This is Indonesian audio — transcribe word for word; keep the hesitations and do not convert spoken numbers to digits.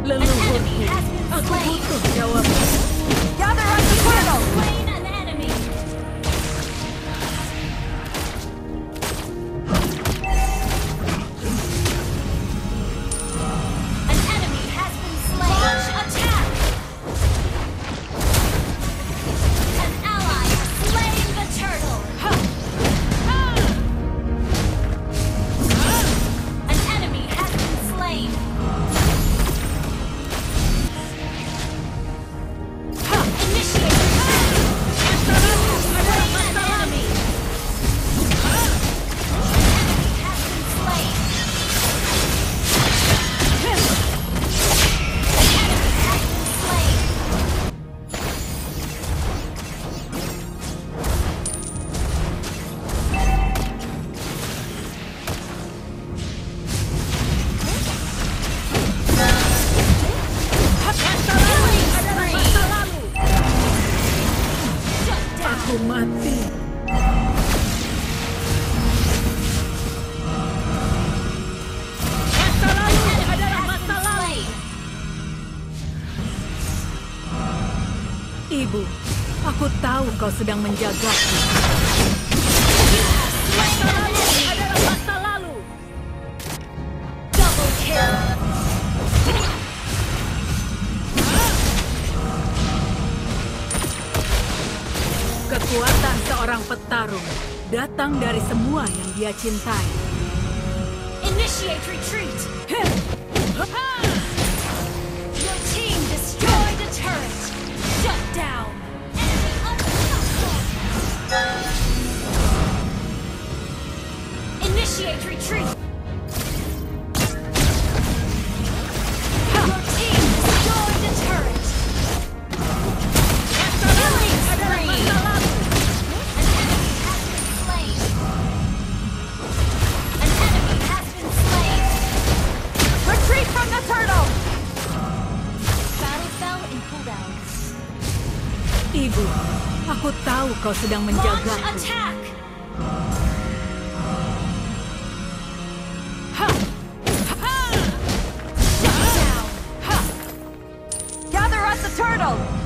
Leluhurku, aku butuh jawaban. Gather on the portal! Slain an enemy. An enemy has been slain. Launch attack. An ally has slain the turtle. An enemy has been slain. Initiate retreat. Slain an enemy. Enemy has been slain. Enemy has been slain. Killing spree. Shut down. Aku mati. Masa lalu adalah masa lalu. Ibu, aku tahu kau sedang menjagaku. Masa lalu adalah masa lalu. Double kill. Kekuatan seorang petarung datang dari semua yang dia cintai. Initiate retreat. Your team destroyed a turret. Shut down. Enemy unstoppable. Initiate retreat. Your team destroyed a turret. Killing spree. An enemy has been slain. An enemy has been slain. Retreat from the turtle! Battle fell in cooldown. Ibu, aku tahu kau sedang Launch menjagaku. attack. Shut down. Gather on the turtle!